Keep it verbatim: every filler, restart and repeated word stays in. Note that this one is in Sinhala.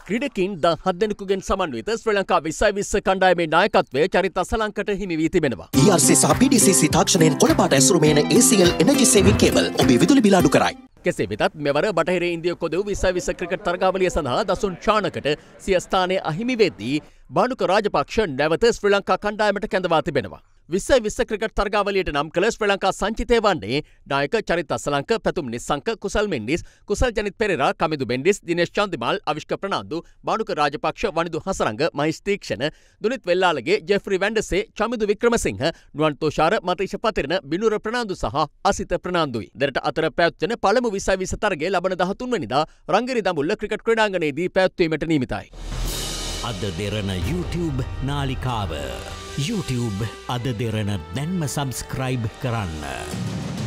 ක්‍රීඩකින් ද හත් දෙනෙකුගෙන් සමන්විත ශ්‍රී ලංකා විස්සයි විස්ස කණ්ඩායමේ නායකත්වය චරිත අසලංකට හිමි වී තිබෙනවා. E R C සහ P D C C තාක්ෂණයෙන් කොළපාට ඇසුරුමේන A C L Energy Saving Cable ඔබේ විදුලි බිල අඩු කරයි. කෙසේ වෙතත් මෙවර බටහිර ඉන්දිය කොදව් විස්සයි විස්ස ක්‍රිකට් තරගාවලිය සඳහා දසුන් ශානකට සිය ස්ථානය අහිමි වෙද්දී බානුක රාජපක්ෂ නැවත ශ්‍රී ලංකා කණ්ඩායමට කැඳවා තිබෙනවා. විස්සයි විස්ස ක්‍රිකට් තරගාවලියට නම් කළ ශ්‍රී ලංකා සංචිතය වන්නේ නායක චරිත අසලංක, පැතුම් නිස්සංක, කුසල් මෙන්ඩිස්, කුසල් ජනිත් පෙරේරා, කමිදු මෙන්ඩිස්, දිනේෂ් චන්දිමාල්, අවිෂ්ක ප්‍රනාන්දු, බානුක රාජපක්ෂ, වනිදු හසරංග, මහිස් තීක්ෂණ, දුනිත් වෙල්ලාලගේ, ජෙෆ්රි වැන්ඩසේ, චමිදු වික්‍රමසිංහ, නුවන් තෝෂාර, මතීෂ පතිරණ, බිනුර ප්‍රනාන්දු සහ අසිත ප්‍රනාන්දුයි. දෙරට අතර පැවැත්වෙන පළමු විස්සයි විස්ස තරගය ලබන දහතුන් වෙනිදා රංගිරි දඹුල්ල ක්‍රිකට් ක්‍රීඩාංගණයේදී පැවැත්වීමට නියමිතයි. අද දෙරණ YouTube නාලිකාව YouTube අද දෙරණ දැන්ම සබස්ක්‍රයිබ් කරන්න.